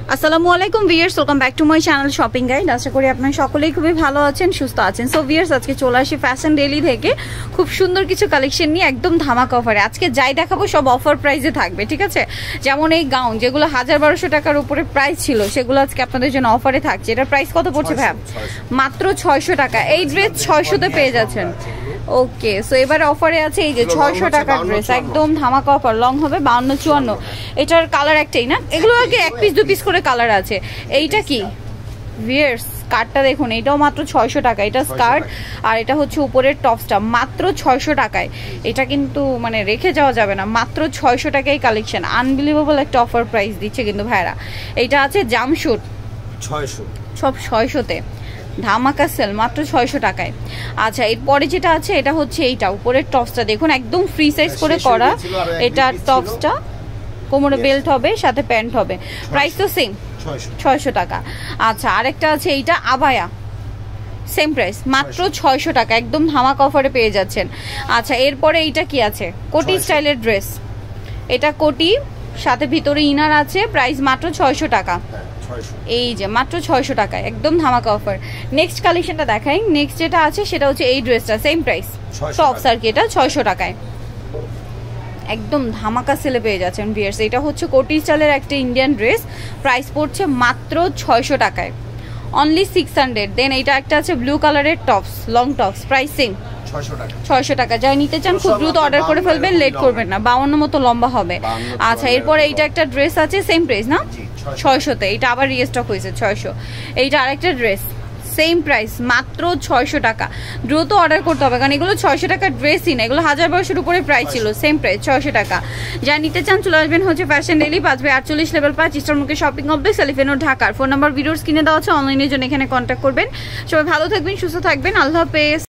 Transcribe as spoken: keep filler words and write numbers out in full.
আসসালামু আলাইকুম viewers, welcome back to my channel shopping guide. আশা করি আপনারা সকলেই খুবই ভালো আছেন, সুস্থ আছেন। সো ভিউয়ার্স, আজকে চলে আসি ফ্যাশন ডেইলি থেকে খুব সুন্দর কিছু কালেকশন নিয়ে একদম ধামাকা অফারে। আজকে যাই দেখাবো সব অফার প্রাইসে থাকবে, ঠিক আছে? যেমন এই গাউন যেগুলো হাজার বারোশো টাকার উপরে প্রাইস ছিল, সেগুলো আজকে আপনাদের জন্য অফারে থাকছে। এটার প্রাইস কত পড়ছে ভাই? মাত্র ছয়শো টাকা। এই ড্রেস ছয়শোতে পেয়ে যাচ্ছেন। ওকে, সো এবারে অফারে আছে এই যে ছয়শো টাকার ড্রেস, একদম ধামাকা অফার। লং হবে বাউন্ন চুয়ান্ন। এটার কালার একটাই না, এগুলো আগে এক পিস দু পিস করে কালার আছে। এইটা কি ভিউয়ার্স, স্কার্টটা দেখুন, এটাও মাত্র ছয়শো টাকা। এটা স্কার্ট আর এটা হচ্ছে উপরের টপসটা, মাত্র ছয়শো টাকায়। এটা কিন্তু মানে রেখে যাওয়া যাবে না, মাত্র ছয়শো টাকায় কালেকশন। আনবিলিভেবল একটা অফার প্রাইস দিচ্ছে কিন্তু ভাইরা। এইটা আছে জামশুট, ছয়শো, সব ছয়শোতে ধামাকা সেল, মাত্র ছয়শো টাকায়। আচ্ছা, এরপরে যেটা আছে এটা হচ্ছে এইটা উপরের টপসটা দেখুন, একদম ফ্রি সাইজ করে করা। এটা টপসটা কোমরে বেল্ট হবে, সাথে প্যান্ট হবে। প্রাইস তো সেম, ছয়শো টাকা। আচ্ছা, আরেকটা আছে এইটা আবায়া, সেম প্রাইস, মাত্র ছয়শো টাকা, একদম ধামাকা অফারে পেয়ে যাচ্ছেন। আচ্ছা, এরপরে এইটা কি আছে? কোটি স্টাইলের ড্রেস। এটা কোটি, সাথে ভিতরে ইনার আছে, প্রাইস মাত্র ছয়শো টাকা। এই যে মাত্র ছয়শো টাকায়, একদম ধামাকা অফার। নেক্সট কালেকশনটা দেখাই। নেক্সট যেটা আছে সেটা হচ্ছে এই ড্রেসটা, সেম প্রাইস, টপস আর কি। এটা ছয়শো টাকায়, একদম ধামাকা সেলে পেয়ে যাচ্ছেন ভিউয়ার্স। এটা হচ্ছে কোটি স্টাইলের একটা ইন্ডিয়ান ড্রেস, প্রাইস পড়ছে মাত্র ছয়শো টাকায়, অনলি সিক্স হান্ড্রেড। দেন এইটা একটা আছে ব্লু কালারের tops, long tops, price same ছয়শো টাকা। যাই নিতে চান খুব দ্রুত অর্ডার করে ফেলবেন, লেট করবেন না, বাউন্ন মতো লম্বা হবে। আচ্ছা, এরপরে এইটা একটা ড্রেস আছে, সেম প্রাইস না, ছয়শোতে। এটা আবার রিস্টক হয়েছে ছয়শো। এইটা আরেকটা ড্রেস, সেম প্রাইস, মাত্র ছয়শো টাকা। দ্রুত অর্ডার করতে হবে, কারণ এগুলো ছয়শো টাকার ড্রেসই না, এগুলো হাজার বারোশোর উপরে প্রাইস ছিল। সেম প্রাইস ছয়শো টাকা। যা নিতে চান চলে আসবেন হচ্ছে ফ্যাশন ডেইলি, পাঁচ বাই আটচল্লিশ, লেভেল পাঁচ, ইস্টারমুখী শপিং কমপ্লেক্স, এলিফেন্ট ঢাকার। ফোন নাম্বার ভিডিওস কিনে দেওয়া আছে, অনলাইনের জন্য এখানে কন্ট্যাক্ট করবেন। সবাই ভালো থাকবেন, সুস্থ থাকবেন, আল্লাহ হাফেজ।